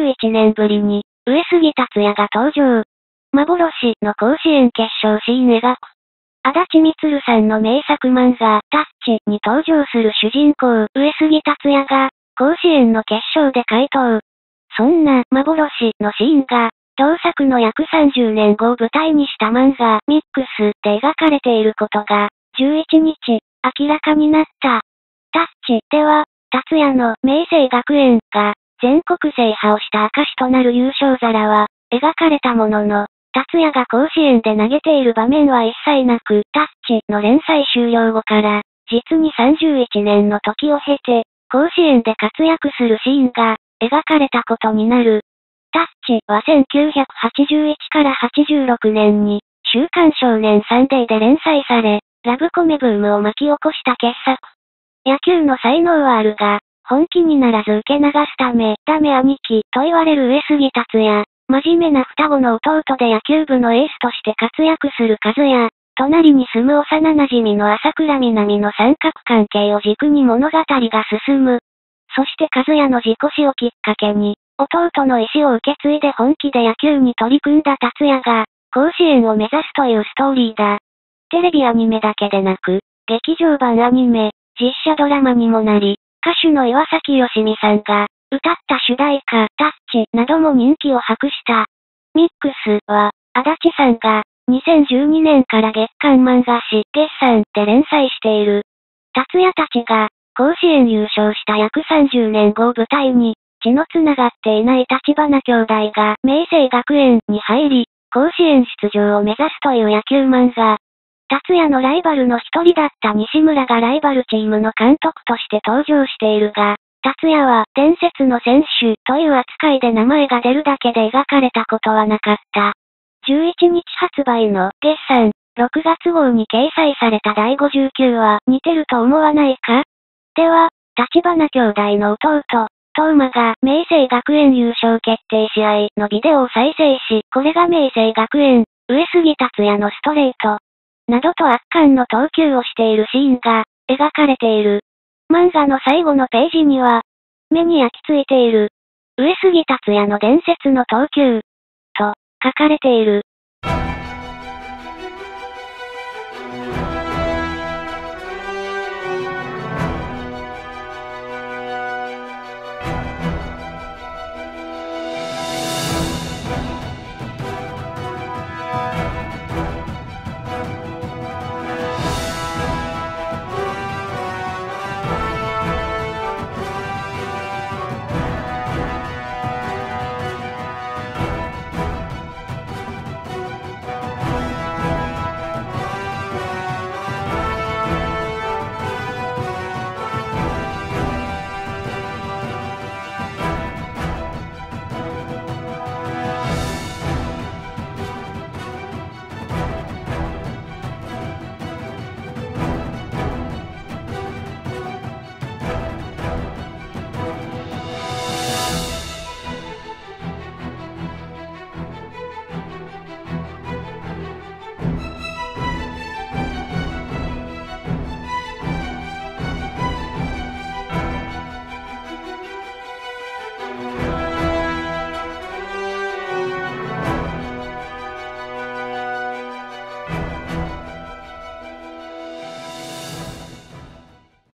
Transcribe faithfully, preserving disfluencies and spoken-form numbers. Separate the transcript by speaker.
Speaker 1: ういちねんぶりに、上杉達也が登場。幻の甲子園決勝シーン描く。足立みつるさんの名作漫画、タッチに登場する主人公、上杉達也が、甲子園の決勝で回答。そんな幻のシーンが、同作の約さんじゅうねんごを舞台にした漫画、ミックスで描かれていることが、じゅういちにち、明らかになった。タッチでは、達也の明星学園が、全国制覇をした証となる優勝皿は、描かれたものの、達也が甲子園で投げている場面は一切なく、タッチの連載終了後から、実にさんじゅういちねんの時を経て、甲子園で活躍するシーンが、描かれたことになる。タッチはせんきゅうひゃくはちじゅういちからはちじゅうろくねんに、週刊少年サンデーで連載され、ラブコメブームを巻き起こした傑作。野球の才能はあるが、本気にならず受け流すため、ダメ兄貴と言われる上杉達也。真面目な双子の弟で野球部のエースとして活躍する和也。隣に住む幼馴染の朝倉みなみの三角関係を軸に物語が進む。そして和也の事故死をきっかけに、弟の意思を受け継いで本気で野球に取り組んだ達也が、甲子園を目指すというストーリーだ。テレビアニメだけでなく、劇場版アニメ、実写ドラマにもなり、歌手の岩崎良美さんが、歌った主題歌、タッチなども人気を博した。ミックスは、足立さんが、にせんじゅうにねんから月刊漫画誌、月産で連載している。達也たちが、甲子園優勝した約さんじゅうねんごを舞台に、血の繋がっていない立花兄弟が明星学園に入り、甲子園出場を目指すという野球漫画。達也のライバルの一人だった西村がライバルチームの監督として登場しているが、達也は伝説の選手という扱いで名前が出るだけで描かれたことはなかった。じゅういちにち発売の月産ろくがつ号に掲載されただいごじゅうきゅうわ似てると思わないか？では、立花兄弟の弟、東馬が明星学園優勝決定試合のビデオを再生し、これが明星学園、上杉達也のストレート。などと圧巻の投球をしているシーンが描かれている。漫画の最後のページには、目に焼き付いている。上杉達也の伝説の投球。と書かれている。